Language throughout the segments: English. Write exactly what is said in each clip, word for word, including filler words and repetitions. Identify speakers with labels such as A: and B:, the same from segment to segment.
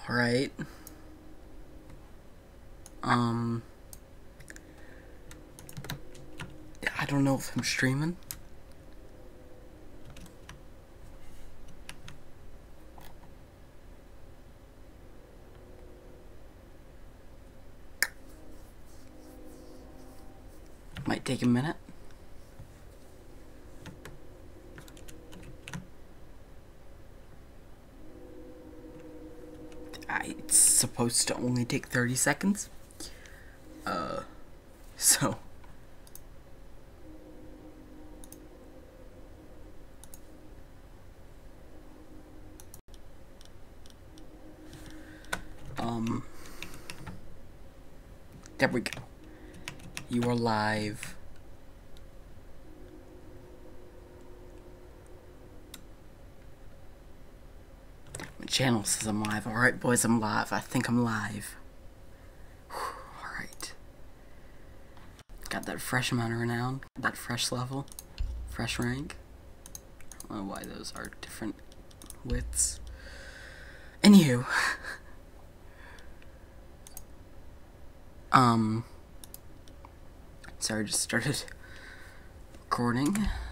A: Alright. Um... I don't know if I'm streaming. Might take a minute. I, it's supposed to only take thirty seconds. Uh, so. Um, there we go. You are live. My channel says I'm live. Alright, boys, I'm live. I think I'm live. Alright. Got that fresh amount of renown. That fresh level. Fresh rank. I don't know why those are different widths. Anywho. um... Sorry, just started recording.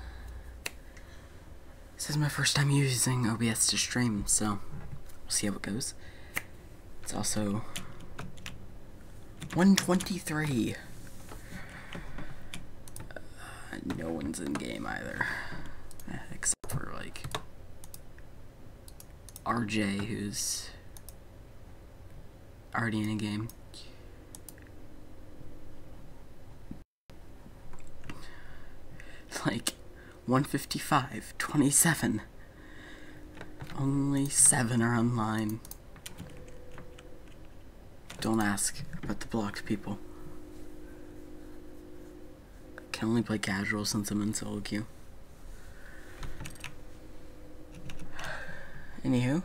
A: This is my first time using O B S to stream, so we'll see how it goes. It's also one twenty-three. Uh, no one's in game either, except for like R J, who's already in a game. Like one fifty-five, twenty-seven. Only seven are online. Don't ask about the blocked people. I can only play casual since I'm in solo queue. Anywho.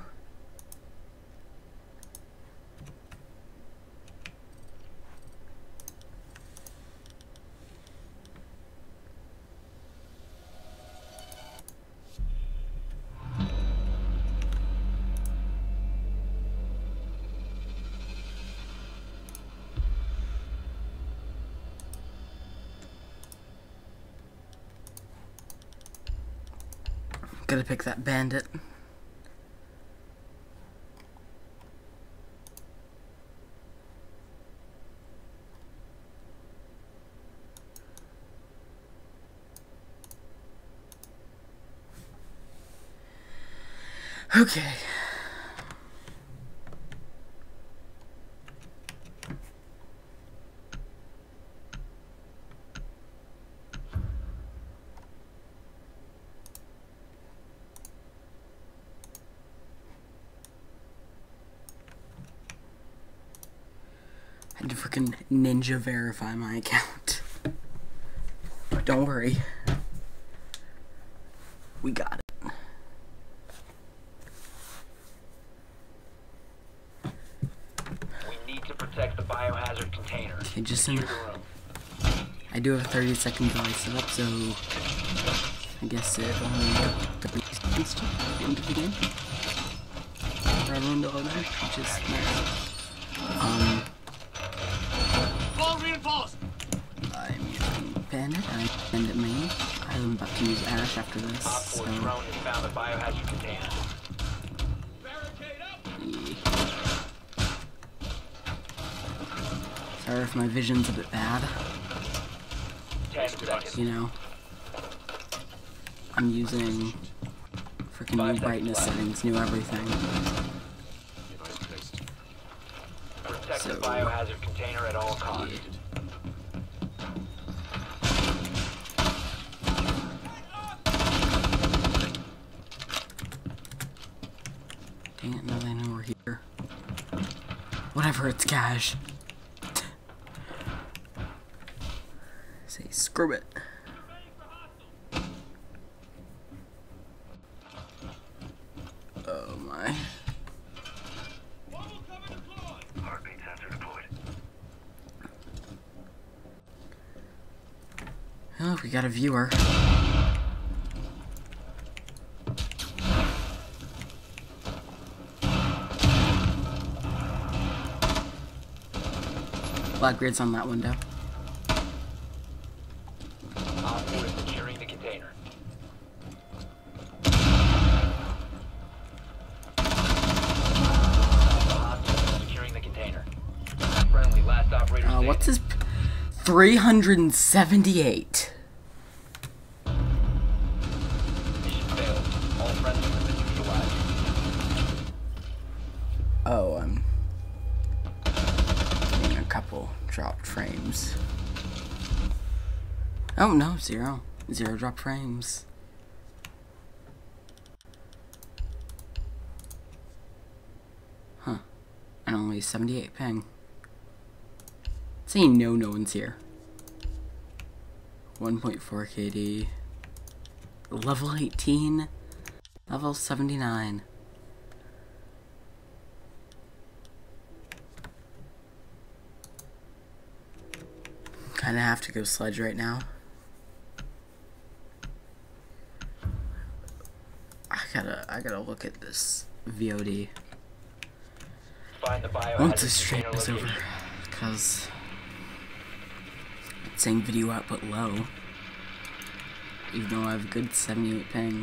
A: Gotta pick that bandit. Okay. I had to freaking ninja verify my account. But don't worry. We got it.
B: We need to protect the biohazard container.
A: Okay, just in. I do have a thirty second delay set up, so I guess it only took thirty seconds to get into the game. For everyone to load in, which is nice. Um. I'm using Bandit, I Bandit main. I'm about to use Ash after this.
B: Op four
A: So.
B: drone has found the biohazard container.
A: Yeah. Sorry if my vision's a bit bad.
B: Ten seconds.
A: You know, I'm using freaking new brightness settings, new everything.
B: Protect
A: So,
B: the biohazard container at all costs.
A: Yeah. Dang it, now they know we're here. Whatever, it's cash. Say screw it. Oh my.
B: Heartbeat sensor deployed.
A: Oh, we got a viewer. Blackbeard's on that window.
B: Op four is securing the container. Hostile securing the container. Friendly, last operator
A: Uh,
B: standing.
A: what's his... P three hundred seventy-eight.
B: Mission failed. All friendly have been neutralized.
A: Oh, I'm getting a couple dropped frames. Oh, no, zero. Zero drop frames. Huh. And only seventy-eight ping. Saying no, no one's here. one point four K D. Level eighteen. Level seventy-nine. Kinda have to go sledge right now. I gotta, I gotta look at this V O D
B: Find the biohazard
A: once this stream
B: container
A: is over,
B: location.
A: because it's saying video output low, even though I have a good seventy-eight ping.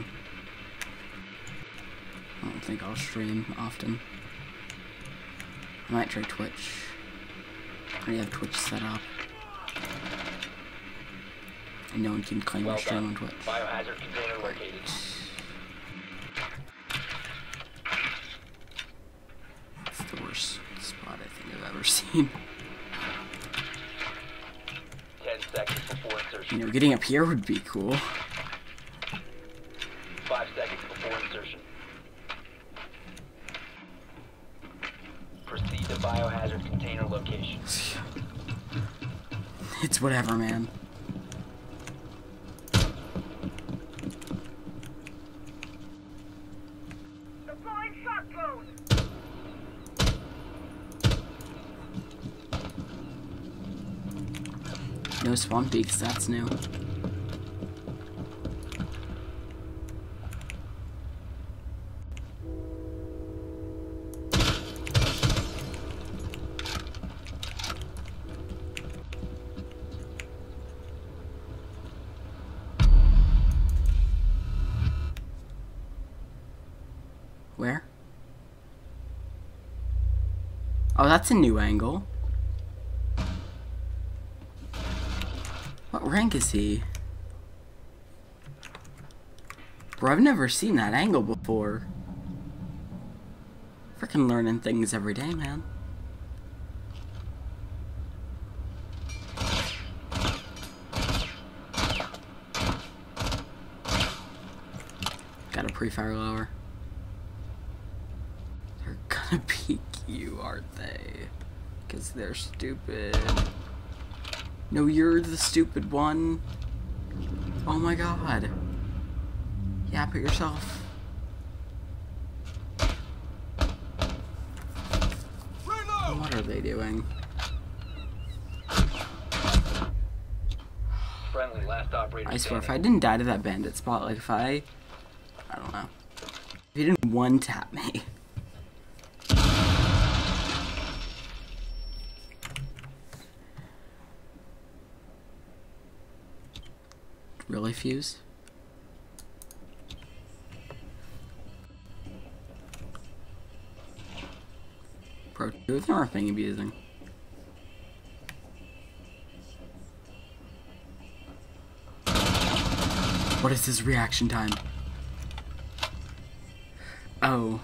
A: I don't think I'll stream often. I might try Twitch. I already have Twitch set up. And no one can claim
B: Well
A: or stream
B: done.
A: on Twitch.
B: Biohazard container located.
A: It's the worst spot I think I've ever seen.
B: Ten seconds before insertion.
A: You know, getting up here would be cool.
B: Five seconds before insertion. Proceed to biohazard container location.
A: It's whatever, man.
C: Deploying shock drone.
A: No spawn peaks, that's new. Where? Oh, that's a new angle. What rank is he? Bro, I've never seen that angle before. Freaking learning things every day, man. Got a pre-fire lower. They're gonna peek you, aren't they? Because they're stupid. No, you're the stupid one. Oh my god. Yap at yourself. What are they doing?
B: Friendly, last operator
A: I swear, if I
B: standing.
A: didn't die to that bandit spot, like if I... I don't know. If he didn't one-tap me. Really, Fuse? Bro, two of them are thing abusing. What is his reaction time? Oh.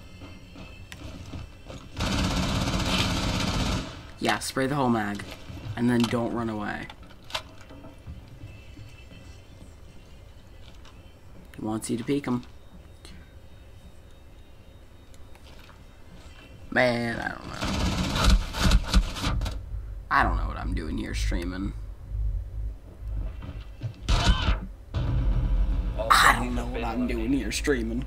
A: Yeah, spray the whole mag. And then don't run away. He wants you to peek him. Man, I don't know. I don't know what I'm doing here streaming.
B: All
A: I
B: friendlies
A: don't know
B: have
A: what
B: been
A: I'm doing
B: eliminated.
A: here streaming.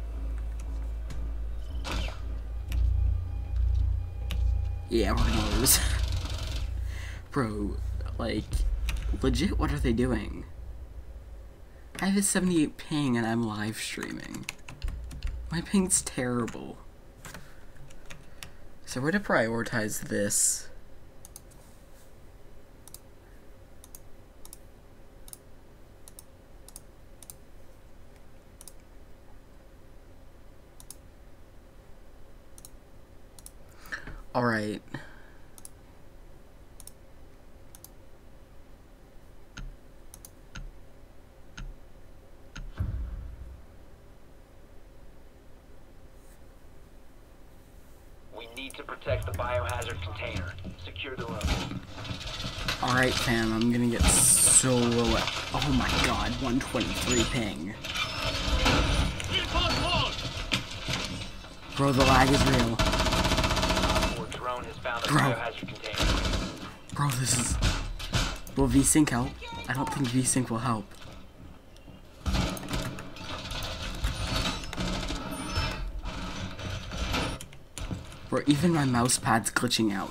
A: Yeah, we're gonna lose. Bro, like, legit, what are they doing? I have a seventy-eight ping and I'm live streaming. My ping's terrible. So we're to prioritize this. Alright.
B: We need to protect the biohazard container. Secure the room.
A: Alright, fam, I'm gonna get so low. Oh my god, one twenty-three ping. Bro, the lag is real.
B: Or drone has found the
A: Bro.
B: biohazard container.
A: Bro, this is... Will VSync help? I don't think VSync will help. Bro, even my mouse pad's glitching out.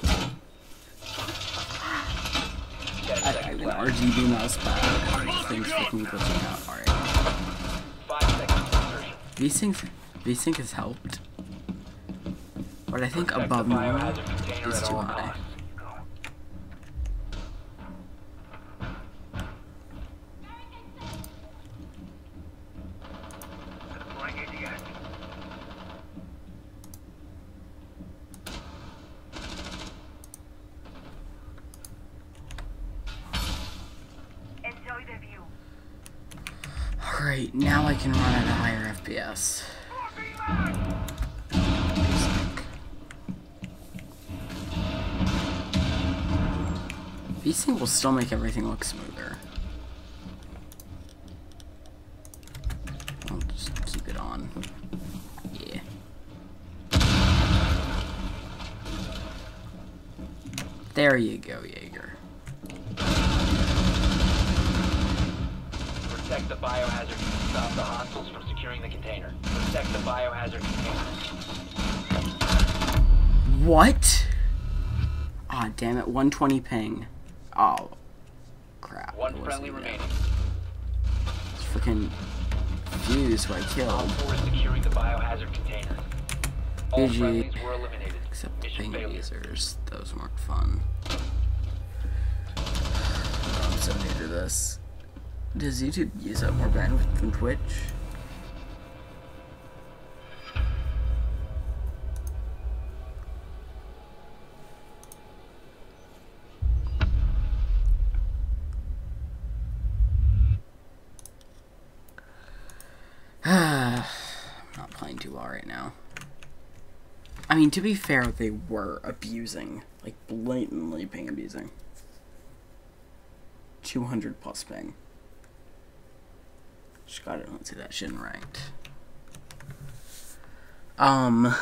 B: Ten
A: I have
B: seconds
A: an
B: left.
A: R G B mouse pad. Things freaking glitching out. Alright.
B: Five seconds to insertion.
A: VSync, VSync has helped. But I think
B: Protect
A: above
B: the
A: normal
B: biohazard container
A: is
B: at
A: too
B: all
A: high.
B: costs.
C: Deploying A D S. Enjoy the view.
A: Alright, now I can run at a higher F P S. VSync will still make everything look smoother. I'll just keep it on. Yeah. There you go, Jaeger.
B: Protect the biohazard. Stop the hostiles from securing the container. Protect the biohazard container.
A: What? Ah, damn it, one twenty ping. Oh, crap.
B: One
A: it wasn't
B: friendly
A: even-
B: remaining.
A: It's freaking Fuse who I
B: Op
A: killed.
B: four is securing the biohazard container. All
A: G G.
B: friendlies were eliminated.
A: Except the
B: Mission
A: ping
B: failure.
A: lasers. Those weren't fun. I'm so new to this. Does YouTube use up more bandwidth than Twitch? I'm not playing too well right now. I mean, to be fair, they were abusing. Like, blatantly ping abusing. two hundred plus ping. Just gotta don't see that shit in ranked. Um...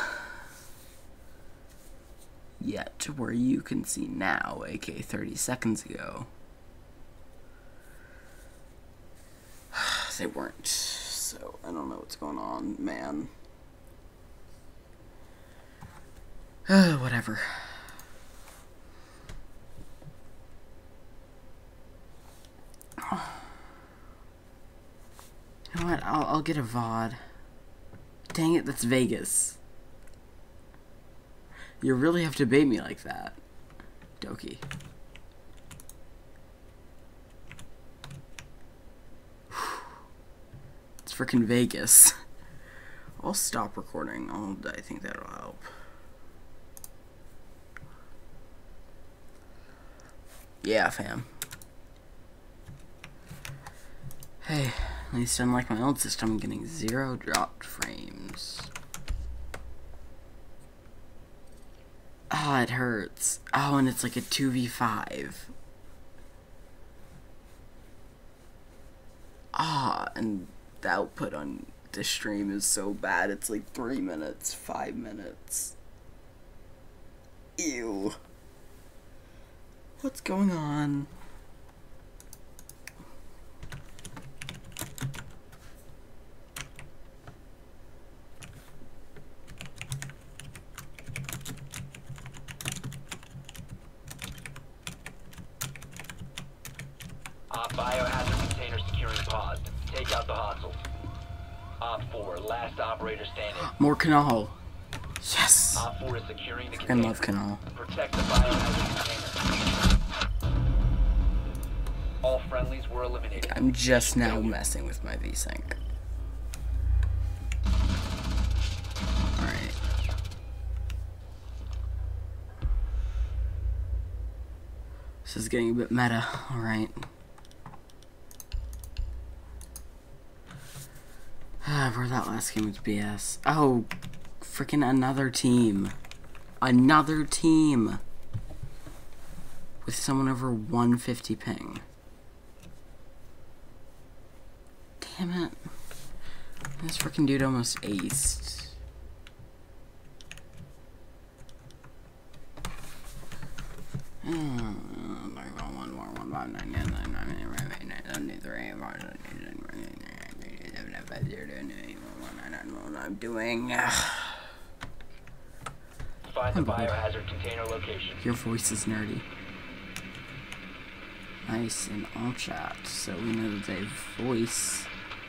A: Yet, where you can see now, aka thirty seconds ago, they weren't. So, I don't know what's going on, man. Uh, whatever. You know what? I'll, I'll get a V O D. Dang it, that's Vegas. You really have to bait me like that, Doki. It's freaking Vegas. I'll stop recording. I'll, I think that'll help. Yeah, fam. Hey, at least unlike my old system, I'm getting zero dropped frames. Oh, it hurts. Oh, and it's like a two v five. Ah, and the output on this stream is so bad. It's like three minutes, five minutes. Ew. What's going on?
B: Op biohazard container securing paused. Take out the hostiles. Op four, last operator standing.
A: More Canal. Yes!
B: Op four is securing the
A: I
B: container.
A: love Canal.
B: Protect the biohazard container. All friendlies were eliminated.
A: I'm just now messing with my VSync. Alright. This is getting a bit meta. Alright. Ah, bro, that last game was B S. Oh, freaking another team. Another team. With someone over one fifty ping. Damn it. This freaking dude almost aced. I'm doing.
B: Find the biohazard container location.
A: Your voice is nerdy. Nice in all chat, so we know that they have voice.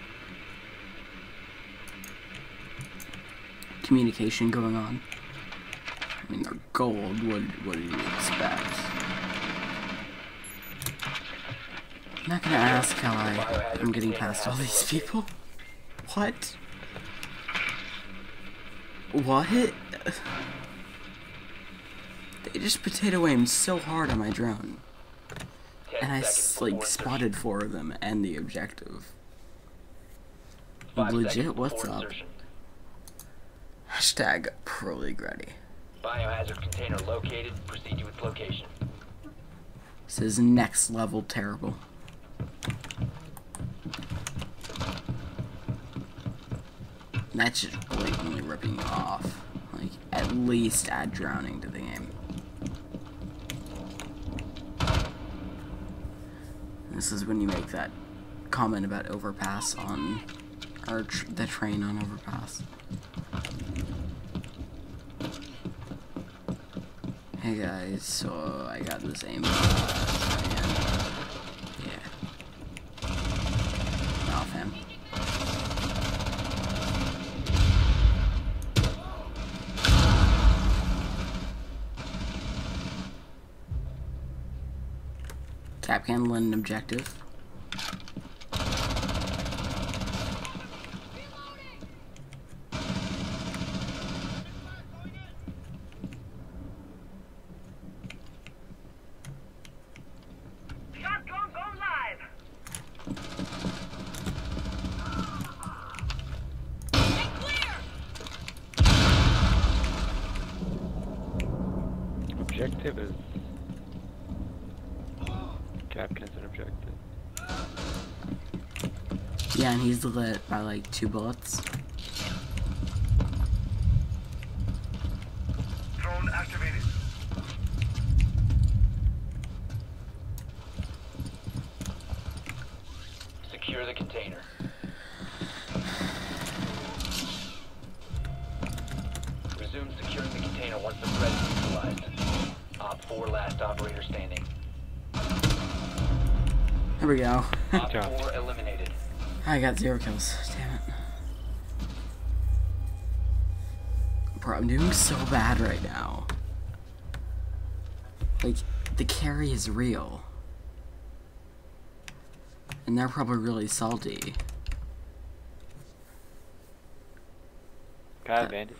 A: Communication going on. I mean, they're gold. What, what do you expect? I'm not gonna ask how I am getting past all these people. What? What? They just potato aimed so hard on my drone. And I, like, spotted four of them and the objective. Legit, what's up? Hashtag Pro League ready.
B: Biohazard container located. Proceed to its location.
A: This is next level terrible. That's just blatantly ripping you off. Like, at least add drowning to the game. This is when you make that comment about overpass on, or tr the train on overpass. Hey guys, so I got this aim class, and yeah, off him. Capcan win an objective.
C: Shotgun go live. Stay clear.
D: Objective is Capcan's an objective.
A: Yeah, and he's lit by like two bullets.
C: Drone activated.
B: Secure the container. Resume securing the container once the threat is neutralized. Op four, last operator standing.
A: There we go.
B: Op four eliminated.
A: I got zero kills. Damn it. Bro, I'm doing so bad right now. Like, the carry is real. And they're probably really salty.
D: Guy bandit.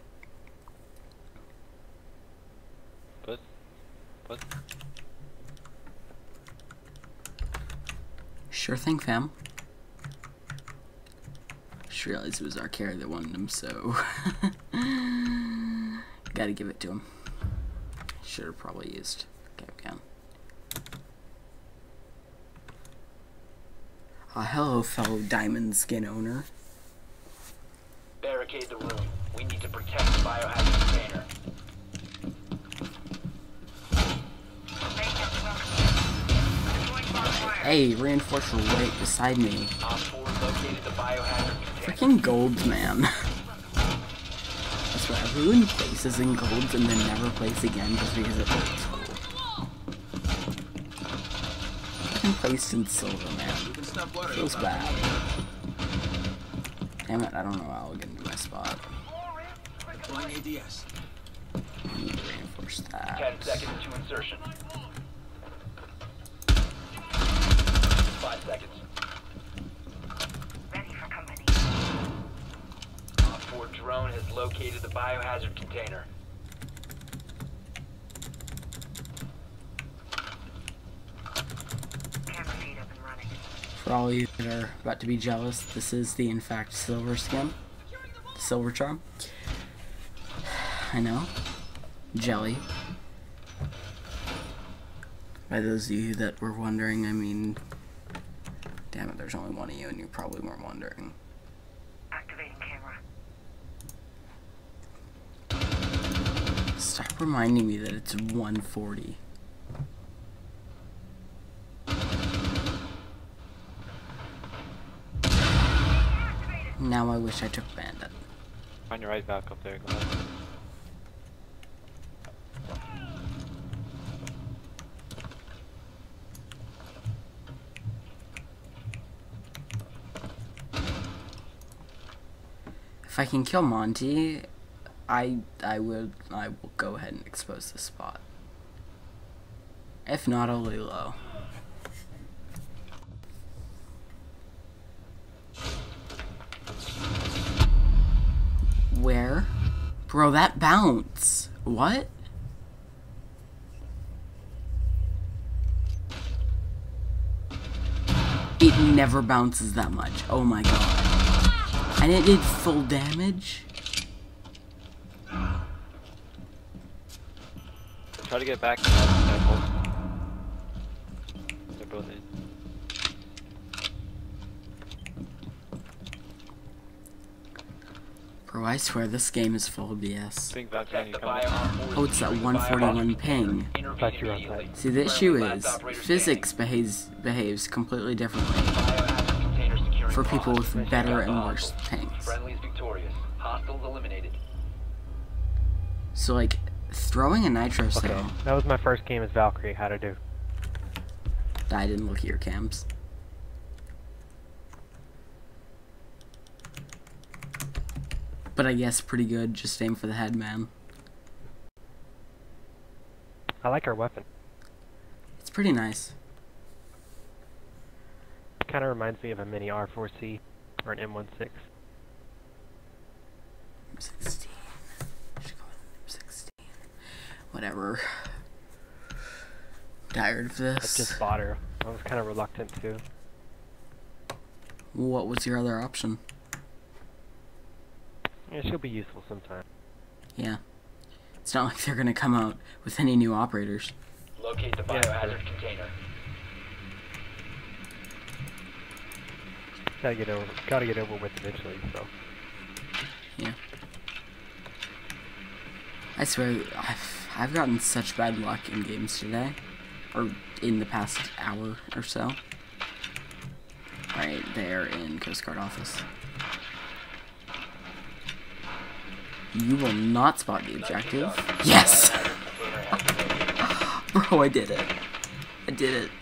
D: Put. Put.
A: Sure thing, fam. Just realized it was our carry that wanted him, so gotta give it to him. Should have probably used Capcan. Uh, hello, fellow diamond skin owner.
B: Barricade the room. We need to protect the biohazard container.
A: Hey, reinforcer right beside me.
B: Op four located the biohazard container.
A: Freaking golds, man. I swear, everyone places in golds and then never plays again just because it looks cool. Freaking placed in silver, man. Feels bad. Damn it, I don't know how I'll get into my spot. I need to reinforce that.
B: Ten seconds to insertion. Five seconds.
C: Ready for company.
B: Op four drone has located the biohazard container.
A: For all of you that are about to be jealous, this is the in fact silver skin. Silver charm. I know. Jelly. By those of you that were wondering, I mean, damn it, there's only one of you and you probably weren't wondering.
C: Activating camera.
A: Stop reminding me that it's one forty. Now I wish I took Bandit.
D: Find your right back up there, go ahead.
A: If I can kill Monty, I I will I will go ahead and expose this spot. If not, I'll lay low. Where? Bro, that bounce. What? It never bounces that much. Oh my god. And it did full damage?
D: Try to get back to that post. They're both in.
A: Bro, I swear this game is full of B S.
D: Think back
B: Protect
D: you
B: the
D: coming.
B: biohazard.
A: Oh, it's that one forty-one ping.
B: Intervene
D: Thought you were on
B: immediately.
A: See, the issue
B: Friendly
A: is,
B: last operator
A: physics behaves behaves completely differently
B: Biohazard container securing
A: for people
B: pods.
A: with better
B: Take out
A: and
B: the
A: worse
B: hostiles.
A: pings.
B: Friendly's victorious. Hostiles eliminated.
A: So, like, throwing a nitro
E: Okay,
A: cell.
E: that was my first game as Valkyrie. How'd I do?
A: I didn't look at your cams. But I guess pretty good. Just aim for the head, man.
E: I like her weapon.
A: It's pretty nice.
E: Kind of reminds me of a mini R four C or an M sixteen.
A: M sixteen. Should go with M sixteen. Whatever. Tired of
E: I
A: this.
E: just bought her. I was kind of reluctant to.
A: What was your other option?
E: Yeah, she'll be useful sometime.
A: Yeah. It's not like they're gonna come out with any new operators.
B: Locate the
E: Yeah,
B: biohazard
E: sure.
B: container.
E: Gotta get over. Gotta get over with eventually. So.
A: Yeah. I swear, I've, I've gotten such bad luck in games today. Or in the past hour or so. Right there in Coast Guard office. You will not spot the objective. Yes! Bro, I did it. I did it.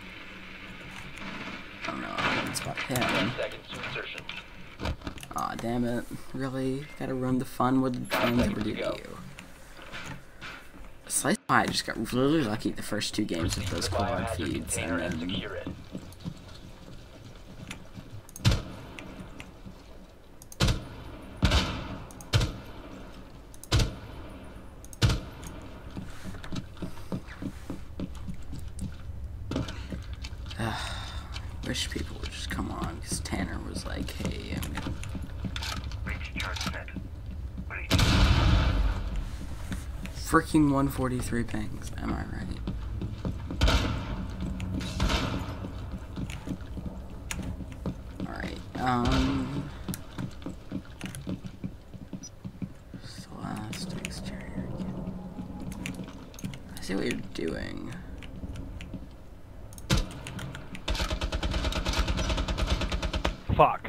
A: Oh no, I didn't spot him.
B: Ten seconds to insertion.
A: Aw, damn it. Really? Gotta run the fun with the friends ever do to you. Slice Pie just got really lucky the first two games with those
B: The
A: quad
B: biohazard
A: feeds,
B: container
A: and
B: and
A: then
B: secure it.
A: wish people would just come on, because Tanner was like, hey, I'm gonna...
C: Breach charge set. Ready.
A: Freaking one forty-three pings, am I right? Alright, um... Celeste exterior again. I see what you're doing.
E: Fuck.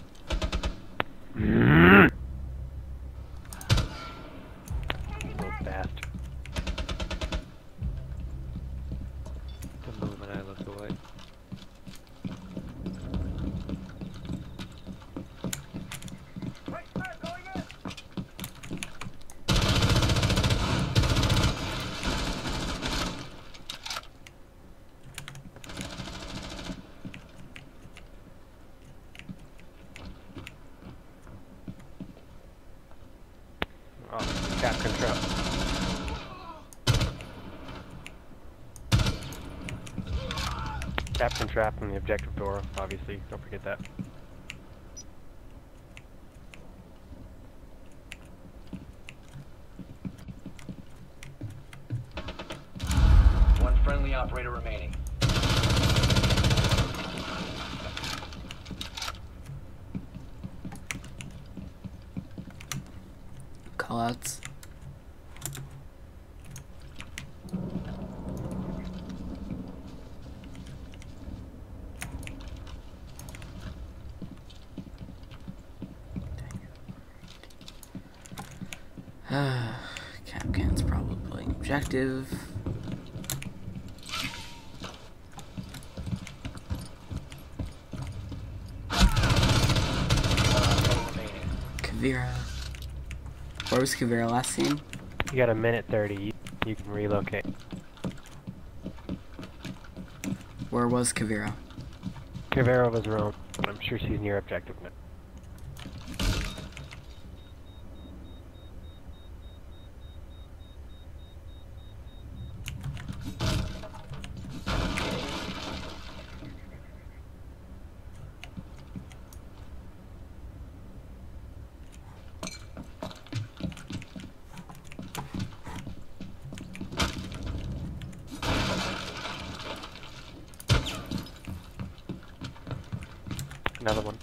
E: Little bastard.
D: The moment I look away.
E: Oh, cap control. Captain trap on the objective door, obviously. Don't forget that.
B: One friendly operator remaining.
A: Callouts. Capcan's probably playing objective. Kavira. Where was Kavira last seen?
E: You got a minute thirty. You, you can relocate.
A: Where was Kavira?
E: Kavira was around. I'm sure she's near objective now. Another one.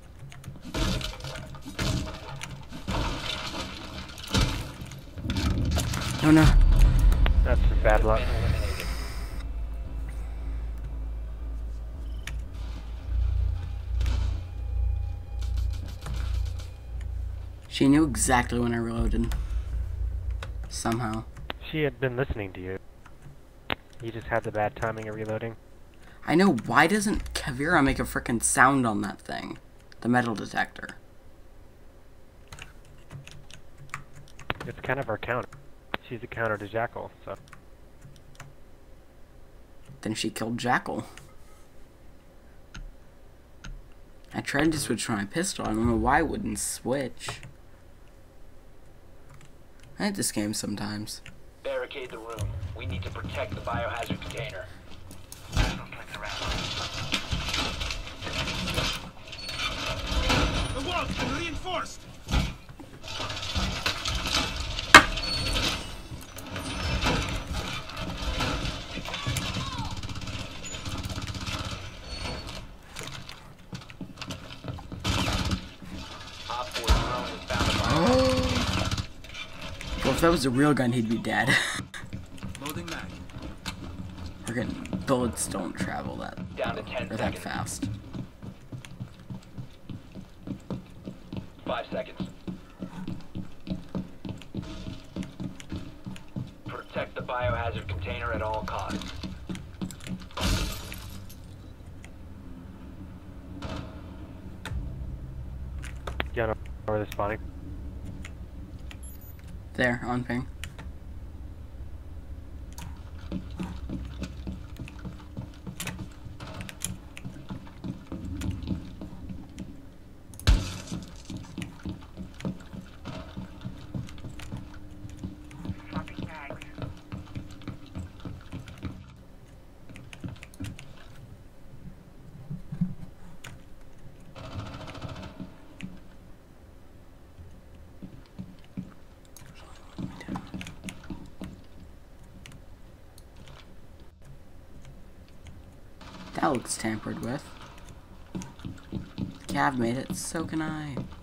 A: Oh no.
E: That's just bad luck.
B: Been eliminated.
A: She knew exactly when I reloaded. Somehow.
E: She had been listening to you. You just had the bad timing of reloading.
A: I know, why doesn't Kavira make a frickin' sound on that thing? The metal detector.
E: It's kind of our counter. She's a counter to Jackal, so.
A: Then she killed Jackal. I tried to switch to my pistol. I don't know why I wouldn't switch. I hate this game sometimes.
B: Barricade the room. We need to protect the biohazard container.
C: Hostiles looking around.
F: The walls been reinforced!
B: Op four drone has found a bio.
A: Oh. Well, if that was a real gun, he'd be dead.
F: Loading mag.
A: Frickin' bullets don't travel that
B: Down to ten
A: or that
B: seconds.
A: fast.
B: Five seconds. Protect the biohazard container at all costs.
E: You know where they're spawning.
A: There, on ping.
C: Swapping bags.
A: That looks tampered with. Cav made it, so can I.